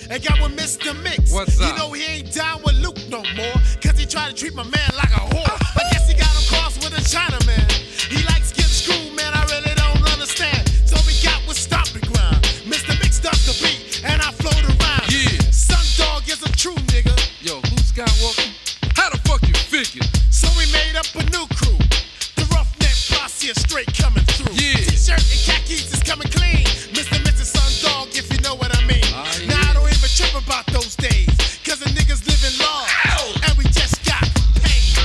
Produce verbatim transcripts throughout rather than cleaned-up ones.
and got with Mister Mix. What's up? You know he ain't down with Luke no more, cause he tried to treat my man like a whore. I guess he got him crossed with a Chinaman. He likes getting screwed, man, I really don't understand. So we got with Stomping Ground. Mister Mix does the beat, and I float around. Yeah. Sun Dog is a true nigga. Yo, who Skywalker? How the fuck you figure? So we made up a new crew. The Roughneck Posse is straight coming through. Yeah. T-shirt and khakis is coming clean. Mister Missus Sun Dog, if you know what I mean. Ah, yeah. Now I don't even trip about those days, cause the niggas living large, and we just got paid.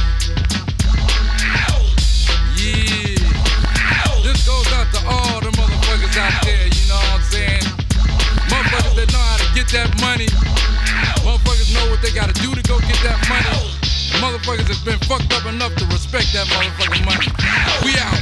Yeah. This goes out to all the motherfuckers out there, you know what I'm saying? Motherfuckers that know how to get that money. Motherfuckers know what they gotta do to go get that money. Motherfuckers has been fucked up enough to respect that motherfucking money. We out.